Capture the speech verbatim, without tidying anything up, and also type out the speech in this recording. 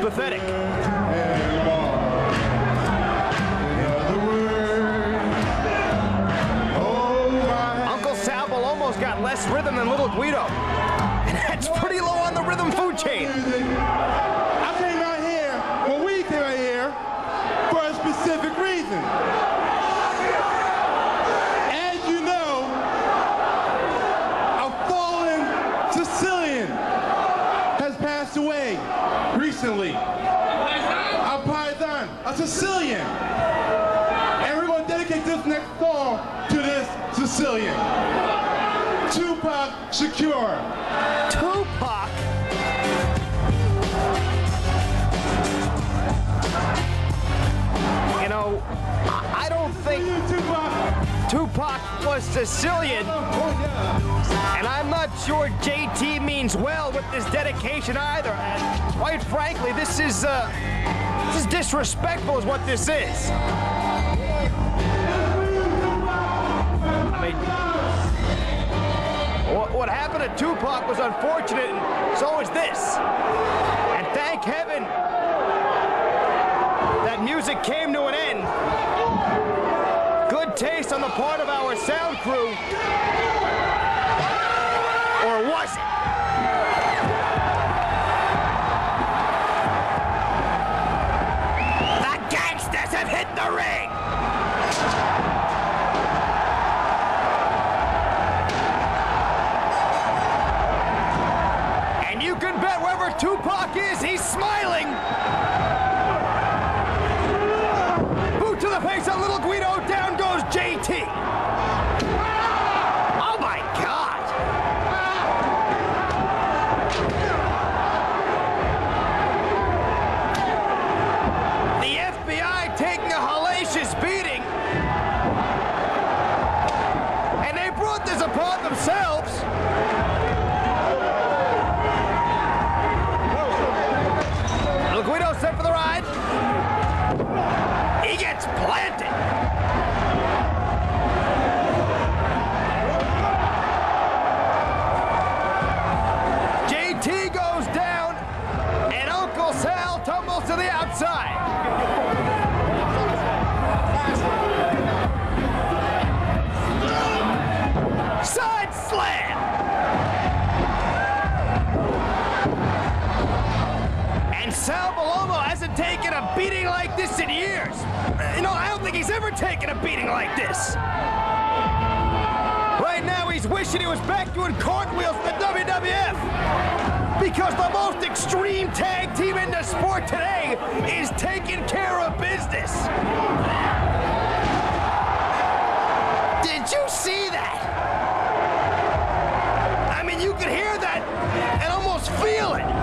pathetic. Uncle Salvo almost got less rhythm than Little Guido. And that's pretty low on the rhythm food chain. I came out here, well, we came out here for a specific reason. As you know, a fallen Sicilian has passed away recently. A Python, a Sicilian. And we're going to dedicate this next song to this Sicilian. Tupac Shakur. Tupac? You know, I I don't think Tupac was Sicilian. And I'm not sure J T means well with this dedication either. And quite frankly, this is, uh, this is disrespectful is what this is. I mean, what, what happened to Tupac was unfortunate, and so is this. And thank heaven that music came to an end. Good taste on the part of our sound crew. Or was it? The gangsters have hit the ring! And you can bet wherever Tupac is, he's smiling! Boot to the face of Little Guido, down goes J T! Oh my God! The F B I taking a hellacious beating. And they brought this upon themselves. Little Guido set for the ride. He gets planted. J T goes down, and Uncle Sal tumbles to the outside. Side slam! And Sal Bellomo hasn't taken a beating like this in years. You know, I don't think he's ever taken a beating like this. Right now, he's wishing he was back doing cartwheels for the W W F. Because the most extreme tag team in the sport today is taking care of business. Did you see that? I mean, you could hear that and almost feel it.